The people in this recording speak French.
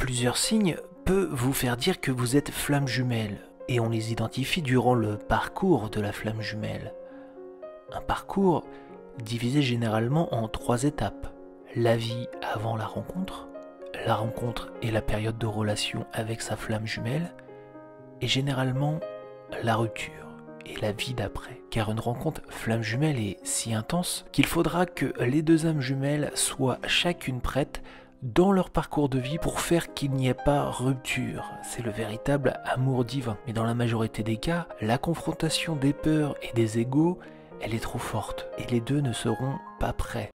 Plusieurs signes peuvent vous faire dire que vous êtes flamme jumelle, et on les identifie durant le parcours de la flamme jumelle. Un parcours divisé généralement en 3 étapes. La vie avant la rencontre et la période de relation avec sa flamme jumelle, et généralement la rupture et la vie d'après. Car une rencontre flamme jumelle est si intense qu'il faudra que les deux âmes jumelles soient chacune prêtes dans leur parcours de vie pour faire qu'il n'y ait pas rupture. C'est le véritable amour divin. Mais dans la majorité des cas, la confrontation des peurs et des égos, elle est trop forte et les deux ne seront pas prêts.